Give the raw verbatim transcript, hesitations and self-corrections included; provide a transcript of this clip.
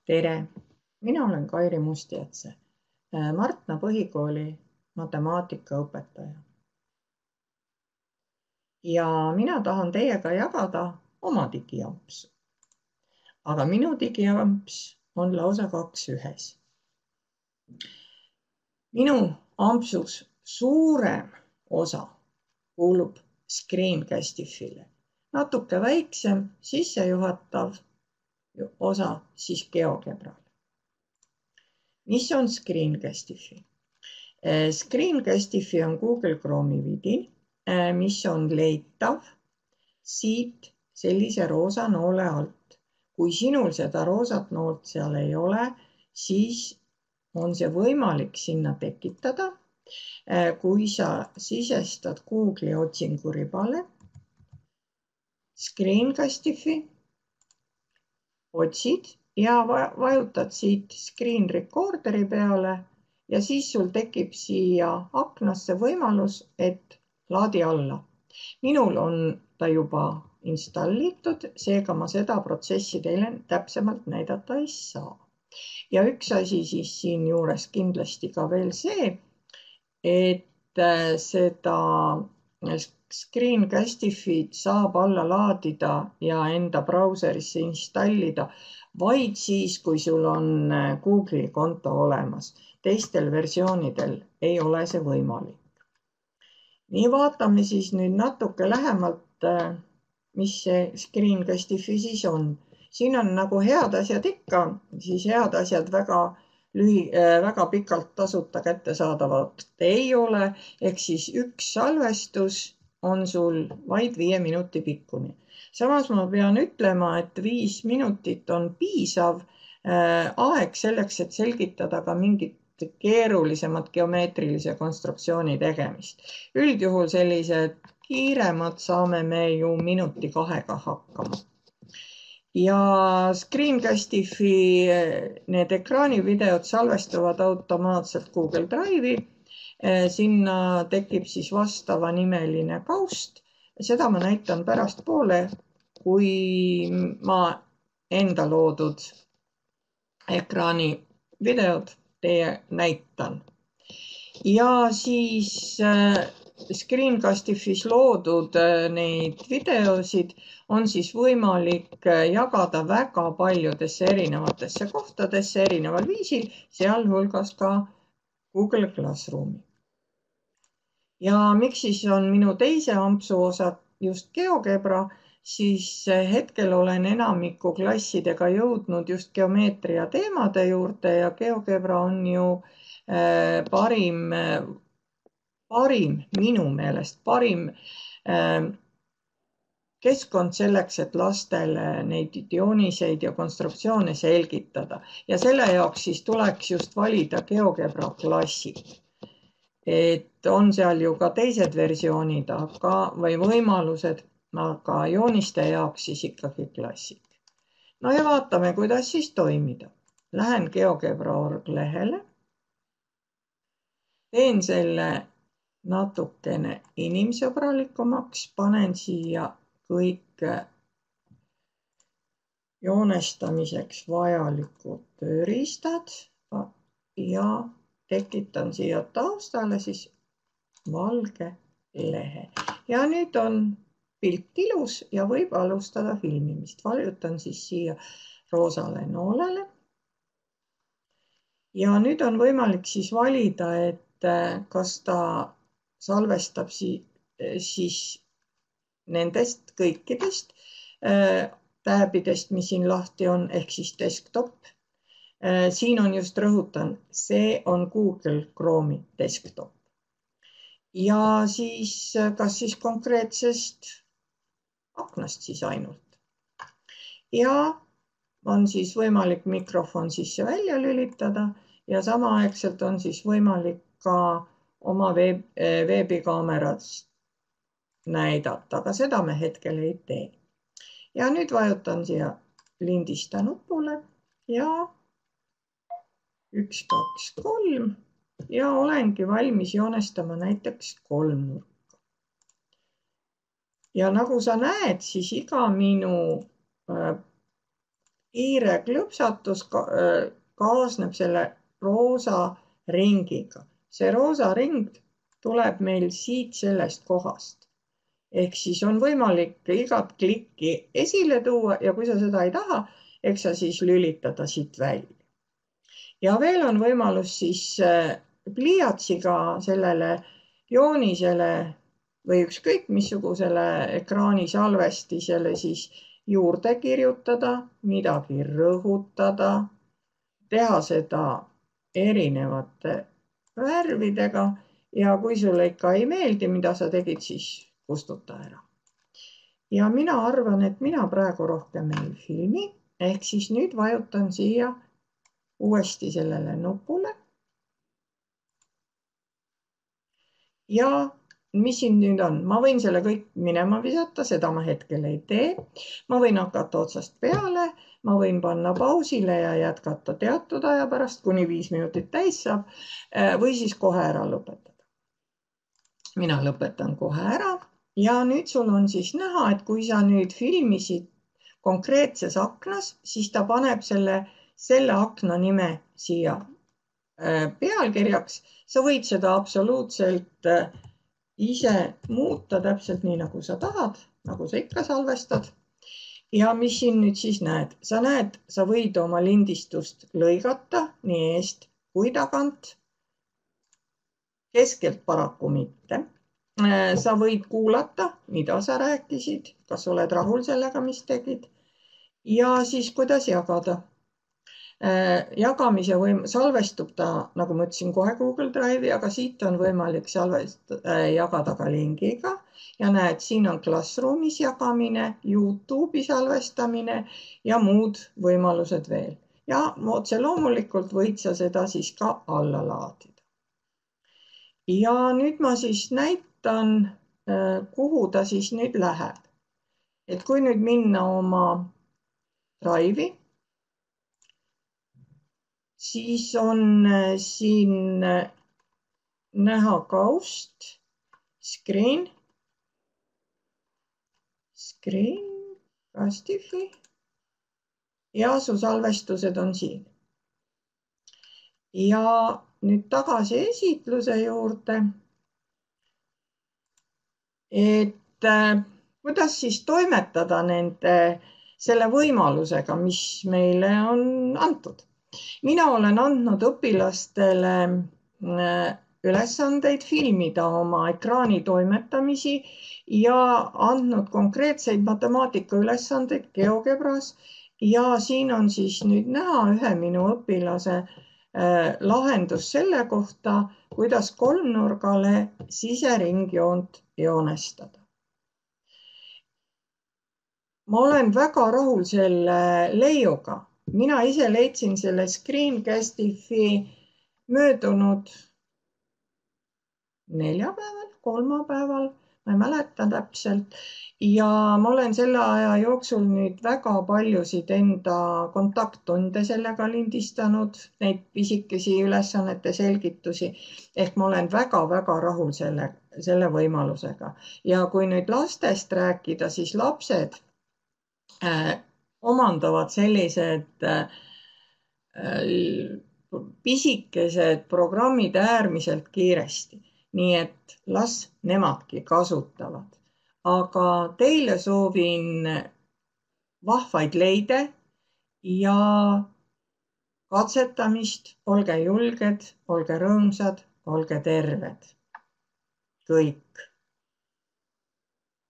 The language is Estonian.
Tere! Mina olen Kairi Mustjätse, Martna põhikooli matemaatikaõpetaja. Ja mina tahan teiega jagada oma digiamps. Aga minu digiamps on lausa kaks ühes. Minu ampsus suurem osa kuulub Screencastifile. Natuke väiksem sissejuhatav osa siis GeoGebrale. Mis on Screencastifi? Screencastifi on Google Chrome'i vidin, mis on leitav siit sellise roosa noole alt. Kui sinul seda roosat noolt seal ei ole, siis on see võimalik sinna tekitada. Kui sa sisestad Google'i otsinguribale Screencastifi, otsid ja vajutad siit Screen Recorderi peale ja siis sul tekib siia aknasse võimalus, et laadi alla. Minul on ta juba installitud, seega ma seda protsessi teile täpsemalt näidata ei saa. Ja üks asi siis siin juures kindlasti ka veel see, et seda Screencastifit saab alla laadida ja enda brauserisse installida vaid siis, kui sul on Google'i konto olemas. Teistel versioonidel ei ole see võimalik. Nii vaatame siis nüüd natuke lähemalt, mis see Screencastifi siis on. Siin on nagu head asjad ikka, siis head asjad väga, lühi, väga pikalt tasuta kättesaadavad ei ole, ehk siis üks salvestus on sul vaid viie minuti pikkune. Samas ma pean ütlema, et viis minutit on piisav aeg selleks, et selgitada ka mingit keerulisemat geomeetrilise konstruktsiooni tegemist. Üldjuhul sellised kiiremad saame me ju minuti kahega hakkama. Ja Screencastifi need ekraanivideod salvestuvad automaatselt Google Drive'i. Sinna tekib siis vastava nimeline kaust. Seda ma näitan pärast poole, kui ma enda loodud ekraani videod teie näitan. Ja siis Screencastifis loodud neid videosid on siis võimalik jagada väga paljudesse erinevatesse kohtadesse erineval viisil, sealhulgas ka Google Classroomi. Ja miks siis on minu teise ampsu osa just GeoGebra, siis hetkel olen enamiku klassidega jõudnud just geomeetria teemade juurde ja GeoGebra on ju parim, parim, minu meelest parim keskkond selleks, et lastele neid jooniseid ja konstruktsioone selgitada. Ja selle jaoks siis tuleks just valida GeoGebra klassid. Et on seal ju ka teised versioonid aga, või võimalused, aga jooniste jaoks siis ikkagi klassid. No ja vaatame, kuidas siis toimida. Lähen GeoGebra punkt org lehele. Teen selle natukene inimsõbralikumaks, panen siia kõik joonestamiseks vajalikud tööriistad ja tekitan siia taustale siis valge lehe. Ja nüüd on pilt ilus ja võib alustada filmimist. Vajutan siis siia roosale noolele. Ja nüüd on võimalik siis valida, et kas ta salvestab siis nendest kõikidest tääbidest, mis siin lahti on, ehk siis desktop. Siin on just rõhutan, see on Google Chrome'i desktop. Ja siis, kas siis konkreetsest aknast siis ainult. Ja on siis võimalik mikrofon sisse välja lülitada ja samaaegselt on siis võimalik ka oma veeb, veebikaamerast näidata, aga seda me hetkel ei tee. Ja nüüd vajutan siia lindista nupule ja üks, kaks, kolm ja olengi valmis joonestama näiteks kolmnurka. Ja nagu sa näed, siis iga minu kiire klõpsatus ka, kaasneb selle roosa ringiga. See roosa ring tuleb meil siit sellest kohast. Ehk siis on võimalik igat klikki esile tuua ja kui sa seda ei taha, eks sa siis lülitada siit välja. Ja veel on võimalus siis pliiatsiga sellele joonisele või ükskõik missugusele ekraani salvestisele siis juurde kirjutada, midagi rõhutada, teha seda erinevate värvidega ja kui sulle ikka ei meeldi, mida sa tegid, siis kustuta ära. Ja mina arvan, et mina praegu rohkem ei filmi, ehk siis nüüd vajutan siia uuesti sellele nupule. Ja mis siin nüüd on? Ma võin selle kõik minema visata, seda ma hetkel ei tee. Ma võin hakata otsast peale, ma võin panna pausile ja jätkata teatud aja pärast, kuni viis minutit täis saab, või siis kohe ära lõpetada. Mina lõpetan kohe ära ja nüüd sul on siis näha, et kui sa nüüd filmisid konkreetses aknas, siis ta paneb selle, selle akna nime siia pealkirjaks. Sa võid seda absoluutselt ise muuta täpselt nii, nagu sa tahad, nagu sa ikka salvestad. Ja mis siin nüüd siis näed? Sa näed, sa võid oma lindistust lõigata nii eest kui tagant. Keskelt paraku mitte. Sa võid kuulata, mida sa rääkisid, kas oled rahul sellega, mis tegid. Ja siis kuidas jagada. Jagamise võim, salvestub ta, nagu ma ütlesin, kohe Google Drive'i, aga siit on võimalik salvest, jagada ka lingiga. Ja näed, siin on Classroomis jagamine, YouTube'i salvestamine ja muud võimalused veel. Ja otse loomulikult võid sa seda siis ka alla laadida. Ja nüüd ma siis näitan, kuhu ta siis nüüd läheb. Et kui nüüd minna oma Drive'i, siis on siin näha kaust, screen, screen, Castify ja su salvestused on siin. Ja nüüd tagasi esitluse juurde, et kuidas siis toimetada nende, selle võimalusega, mis meile on antud. Mina olen andnud õpilastele ülesandeid filmida oma ekraani toimetamisi ja andnud konkreetseid matemaatika ülesandeid GeoGebras ja siin on siis nüüd näha ühe minu õpilase lahendus selle kohta, kuidas kolmnurgale siseringjoont joonestada. Ma olen väga rahul selle leiuga. Mina ise leidsin selle Screencastify möödunud neljapäeval, kolmapäeval, ma ei mäleta täpselt. Ja ma olen selle aja jooksul nüüd väga paljusid enda kontakttunde sellega lindistanud, neid pisikesi ülesannete selgitusi, ehk ma olen väga-väga rahul selle, selle võimalusega. Ja kui nüüd lastest rääkida, siis lapsed äh, omandavad sellised äh, pisikesed programmid äärmiselt kiiresti, nii et las nemadki kasutavad. Aga teile soovin vahvaid leide ja katsetamist. Olge julged, olge rõõmsad, olge terved. Kõik.